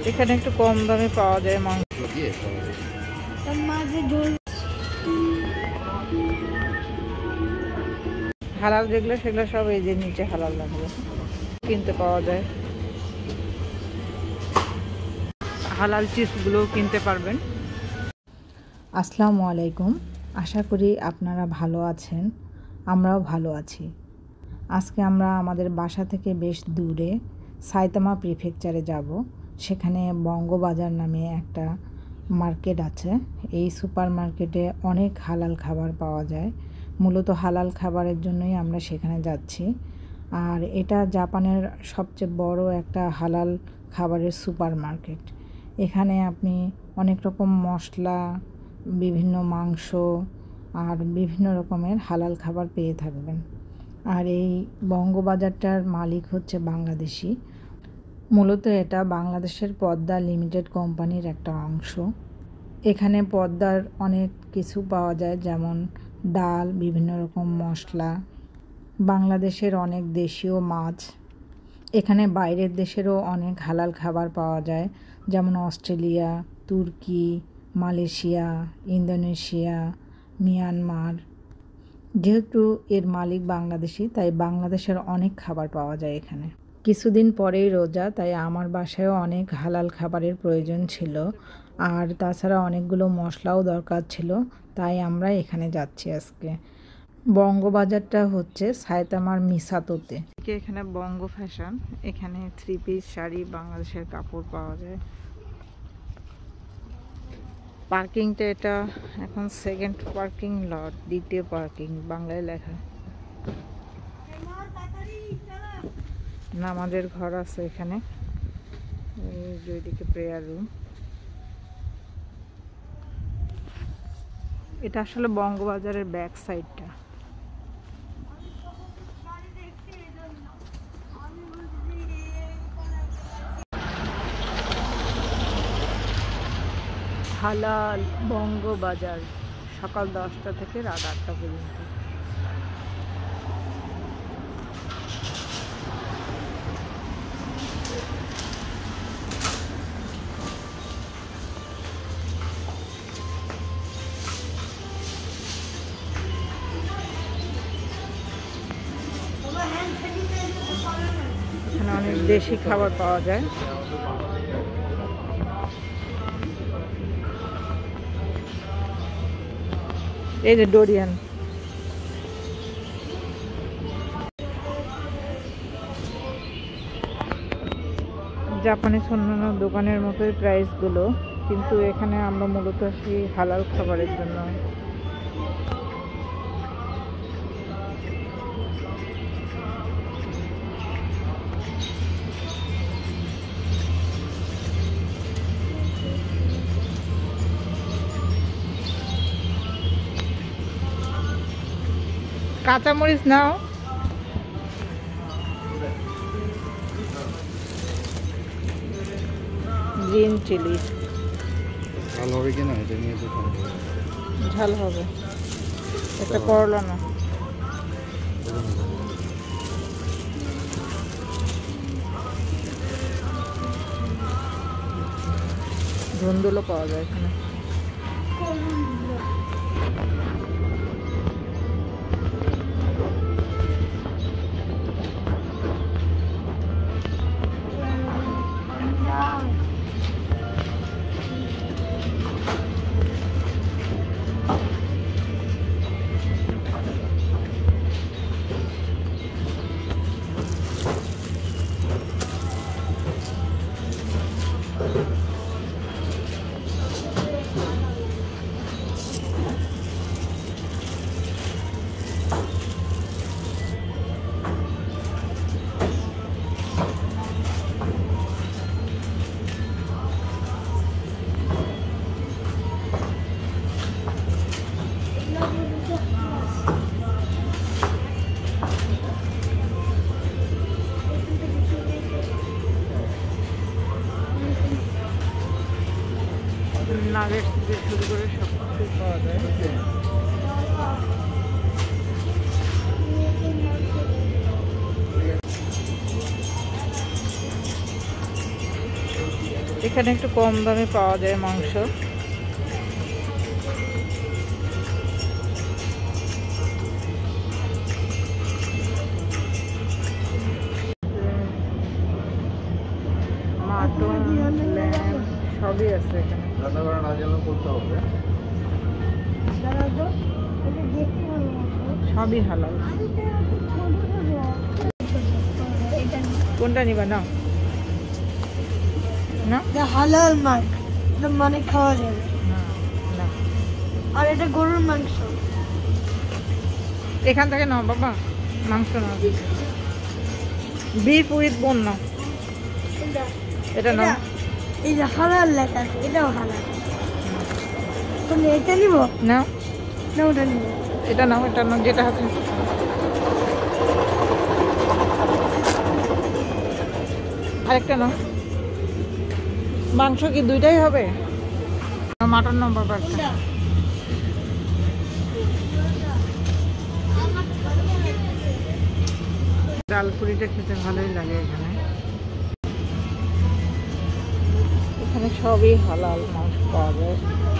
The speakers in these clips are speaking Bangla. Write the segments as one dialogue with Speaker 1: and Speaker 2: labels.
Speaker 1: এখানে একটু কম দামে পাওয়া যায় মাংস। হালাল যেগুলো সেগুলো সব এই যে নিচে হালাল লাগবে কিনতে পাওয়া যায়। হালাল চিপসগুলোও কিনতে পারবেন।
Speaker 2: আসসালামু আলাইকুম, আশা করি আপনারা ভালো আছেন, আমরাও ভালো আছি। আজকে আমরা আমাদের বাসা থেকে বেশ দূরে সাইতামা প্রিফেকচারে যাব। সেখানে বঙ্গবাজার নামে একটা মার্কেট আছে। এই সুপার মার্কেটে অনেক হালাল খাবার পাওয়া যায়। মূলত হালাল খাবারের জন্যই আমরা সেখানে যাচ্ছি। আর এটা জাপানের সবচেয়ে বড় একটা হালাল খাবারের সুপার মার্কেট। এখানে আপনি অনেক রকম মশলা, বিভিন্ন মাংস আর বিভিন্ন রকমের হালাল খাবার পেয়ে থাকবেন। আর এই বঙ্গবাজারটার মালিক হচ্ছে বাংলাদেশি। মূলত এটা বাংলাদেশের পদ্মা লিমিটেড কোম্পানির একটা অংশ। এখানে পদ্মার অনেক কিছু পাওয়া যায়, যেমন ডাল, বিভিন্ন রকম মশলা, বাংলাদেশের অনেক দেশীয় মাছ। এখানে বাইরের দেশেরও অনেক হালাল খাবার পাওয়া যায়, যেমন অস্ট্রেলিয়া, তুর্কি, মালয়েশিয়া, ইন্দোনেশিয়া, মিয়ানমার। যেহেতু এর মালিক বাংলাদেশি, তাই বাংলাদেশের অনেক খাবার পাওয়া যায় এখানে। কিছুদিন পরেই রোজা, তাই আমার বাসায়ও অনেক হালাল খাবারের প্রয়োজন ছিল। আর তাছাড়া অনেকগুলো মশলাও দরকার ছিল, তাই আমরা এখানে যাচ্ছি আজকে। বঙ্গবাজারটা হচ্ছে সাইতামার মিসাতোতে।
Speaker 1: এখানে বঙ্গ ফ্যাশন, এখানে 3 পিস শাড়ি, বাংলাদেশের কাপড় পাওয়া যায়। পার্কিংটা এটা এখন সেকেন্ড পার্কিং লট, দ্বিতীয় পার্কিং বাংলায় লেখা। নামাজের ঘর আছে এখানে, দুইদিকে প্রেয়ার রুম। এটা আসলে বঙ্গবাজারের ব্যাক সাইডটা। হালাল বঙ্গবাজার, সকাল 10টা থেকে রাত 8টা পর্যন্ত। এখানে অনেক দেশি খাবার পাওয়া যায়। এই যে ডোরিয়ান, জাপানিজ অন্যান্য দোকানের মতোই প্রাইসগুলো, কিন্তু এখানে আমরা মূলত আসি হালাল খাবারের জন্য। কাঁচামরিচ নাও। গ্রিন চিলি
Speaker 3: ঝাল হবে কিনা এটা নিয়ে তো
Speaker 1: ঝাল হবে। একটা করলা না, ধুন্দুলো পাওয়া যায় এখানে। নাগেটস থেকে শুরু করে সব কিছু পাওয়া যায়। এখানে একটু কম দামে পাওয়া যায় মাংস। মাটন, ল্যাম্ব সবই আছে এখানে।
Speaker 3: রান্না করা না জানলেও করতে হবে।
Speaker 1: সবই হালাল। কোনটা নিবা? না না
Speaker 4: হালাল মার্ক, এটা মানে খাওয়া যাবে।
Speaker 1: না না,
Speaker 4: আর এটা গরুর মাংস।
Speaker 1: এখান থেকে নাও বাবা, মাংস নাও, বিফ উইথ বোন নাও, এটা নাও।
Speaker 4: এই যে হালাল লেখা আছে, এটাও হালাল। তুমি এটা নিব
Speaker 1: নাও,
Speaker 4: না ওটা নিব?
Speaker 1: এটা নাও, এটা নাও, যেটা আছে। আরেকটা নাও। মাংস কি দুইটাই হবে? মাটন নাও বাবা একটা। ডালপুরিটা খেতে ভালোই লাগে এখানে। এখানে সবই হালাল মাংস পাওয়া যায়।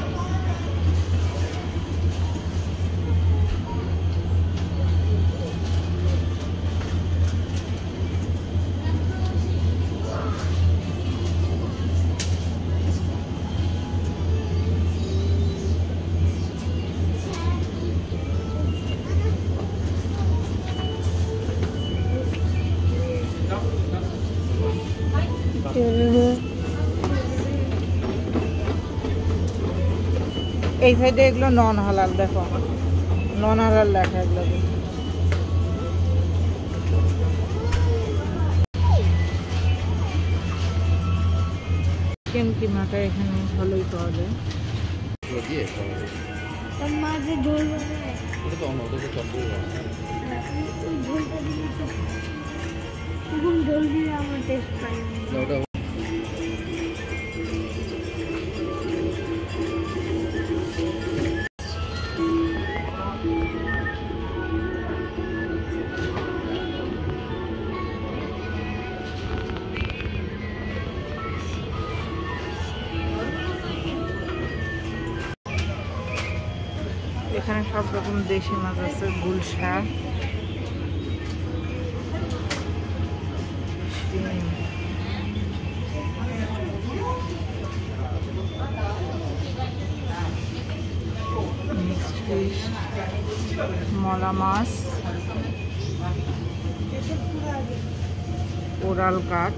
Speaker 1: এই সাইডে এগুলো নন হালাল, দেখো নন হালাল লেখা এগুলো। চিকেন কিমাটা এখানে ভালোই পাওয়া যায়।
Speaker 3: এগুলো দিয়ে খাওয়া যাবে।
Speaker 4: তার মাঝে ঝোল হবে।
Speaker 3: ওটা তো অন্য, ওটা তো চটপটি আছে।
Speaker 4: ওই ঝোলটা দিলে তো এরকম ঝোল দিলে আমার টেস্ট পাই না।
Speaker 3: না, ওটা
Speaker 1: এখানে সব রকম দেশি মাছ আছে, গুলশা, শিম, মিক্সড ফিশ, মলা মাছ, ওরাল কাঠ,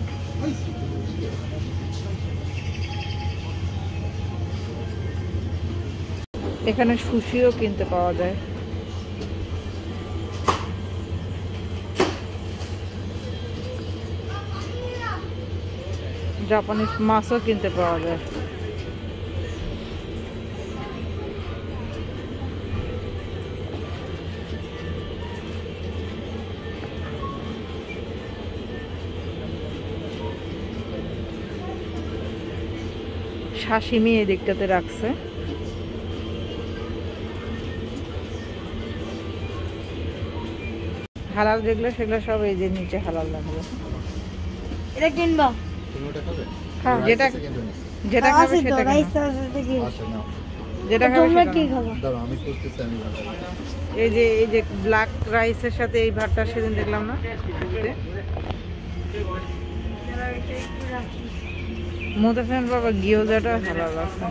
Speaker 1: এখানে সুশিও কিনতে পাওয়া যায়। জাপানিজ মাছও কিনতে পাওয়া যায়। শাশিমি এই দিকটাতে রাখছে। হালাল যেগুলো সেগুলো সব এই যে নিচে হালাল রাখবে।
Speaker 4: এটা কিনবা?
Speaker 3: তুমি ওটা খাবে?
Speaker 1: হ্যাঁ,
Speaker 3: রাইস
Speaker 1: যেটা
Speaker 3: আছে কিন্তু নিচে।
Speaker 1: যেটা খাবে
Speaker 4: আছে তো,
Speaker 1: সেটা
Speaker 4: রাইস
Speaker 1: কিনো।
Speaker 4: আছে কি?
Speaker 3: আচ্ছা, নাও।
Speaker 1: যেটা খাবে
Speaker 4: তোমরা
Speaker 1: সেটা
Speaker 4: কি
Speaker 1: নাও।
Speaker 4: খাবা?
Speaker 3: দাঁড়াও, আমি খুঁজতেছি, আমি বানাবো।
Speaker 1: এই যে ব্ল্যাক রাইসের সাথে এই ভাতটা সেদিন দেখলাম না, মোতাসেন বাবা গিয়োজাটা হালাল আছে।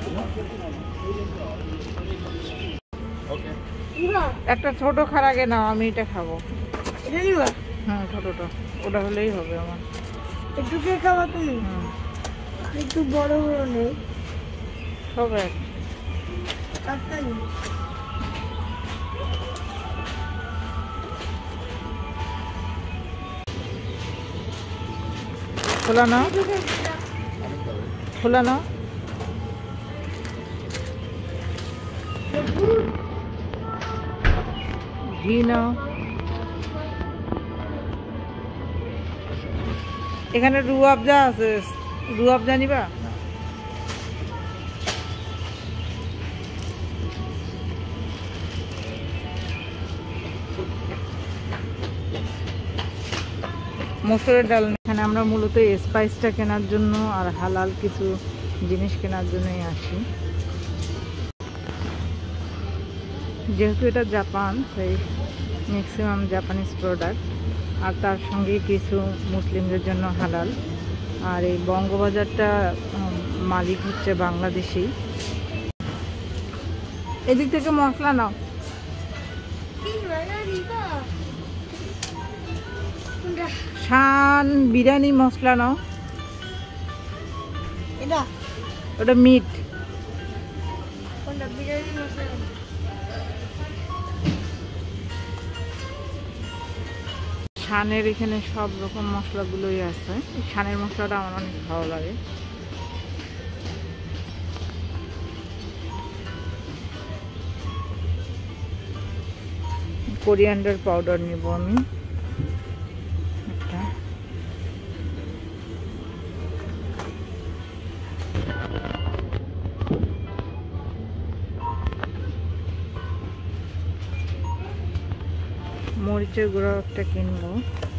Speaker 3: ওকে।
Speaker 4: নিবা?
Speaker 1: একটা ছোট খারাগে নাও, আমি এটা খাবো।
Speaker 4: এটা নিবা?
Speaker 1: হ্যাঁ, ছোটটা ওটা হলেই হবে আমার।
Speaker 4: একটু কে খাবা তুমি?
Speaker 1: হুম,
Speaker 4: একটু বড় বড় নেই।
Speaker 1: সব এক।
Speaker 4: কাটটা নেই।
Speaker 1: খোলা নাও,
Speaker 3: আমি খাবে।
Speaker 1: খোলা নাও। ঘি নাও। এখানে রুয়াবজা আছে, রুয়াবজা নিবা? মসুরের ডাল এখানে আমরা মূলত স্পাইসটা কেনার জন্য আর হালাল কিছু জিনিস কেনার জন্যই আসি। যেহেতু এটা জাপান, তাই ম্যাক্সিমাম জাপানিজ প্রোডাক্ট, আর তার সঙ্গে কিছু মুসলিমদের জন্য হালাল। আর এই বঙ্গবাজারটা মালিক হচ্ছে বাংলাদেশি। এদিক থেকে মশলা নাও। শান বিরিয়ানি মশলা নাও। ওটা মিট। শানের এখানে সব রকম মশলাগুলোই আছে। শানের মশলাটা আমার অনেক ভালো লাগে। কোরিয়ান্ডার পাউডার নিব আমি একটা। মরিচের গুঁড়ো একটা কিনবো।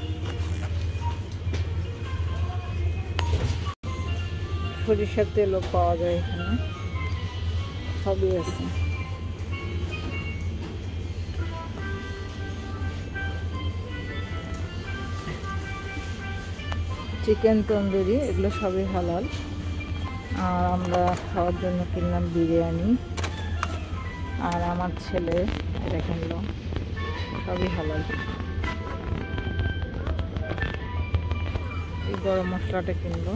Speaker 1: সরিষার তেলও পাওয়া যায় এখানে, সবই আছে। চিকেন তন্দুরি, এগুলো সবই হালাল। আর আমরা খাওয়ার জন্য কিনলাম বিরিয়ানি, আর আমার ছেলে এটা কিনলো, সবই হালাল। এই গরম মশলাটা কিনবো।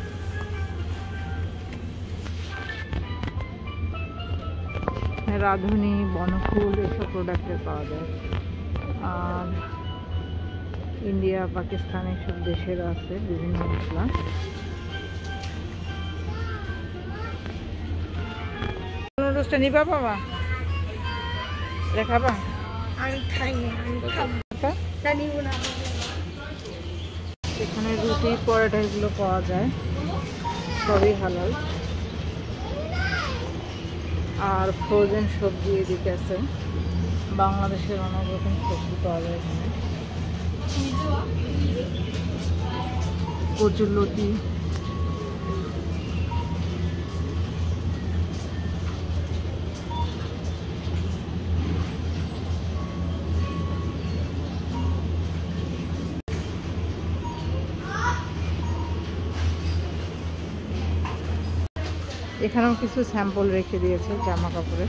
Speaker 1: রাঁধুনি, বনফুল এসব প্রোডাক্টে পাওয়া যায়। আর ইন্ডিয়া, পাকিস্তান এসব দেশের আছে বিভিন্ন মশলা। নুডলসটা নিবা বাবা? দেখাবা?
Speaker 4: আমি খাই না, আমি খাবো না, নিব না।
Speaker 1: এখানে রুটি, পরোটা এগুলো পাওয়া যায়, সবই হালাল। আর ফ্রোজেন সবজি এদিকে আছে। বাংলাদেশের অনেক রকম সবজি পাওয়া যায় এখানে। কচুরলতি, এখানেও কিছু স্যাম্পল রেখে দিয়েছে জামা কাপড়ের।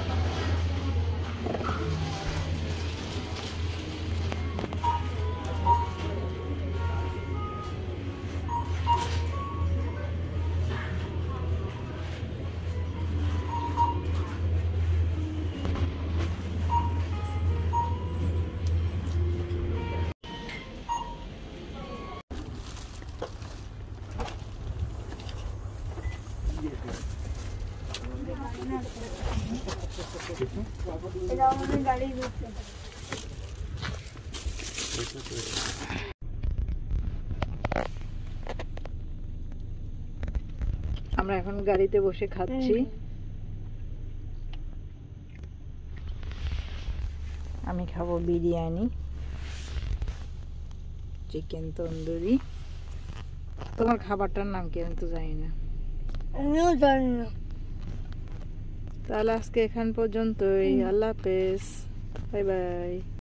Speaker 4: এটা আমাদের গাড়ি ঢুকছে।
Speaker 1: আমরা এখন গাড়িতে বসে খাচ্ছি। আমি খাবো বিরিয়ানি, চিকেন তন্দুরি। তোমার খাবারটার নাম কি আমি তো জানি না।
Speaker 4: আমিও জানি না।
Speaker 1: তাহলে আজকে এখান পর্যন্তই। আল্লাহ হাফেজ, বাই বাই।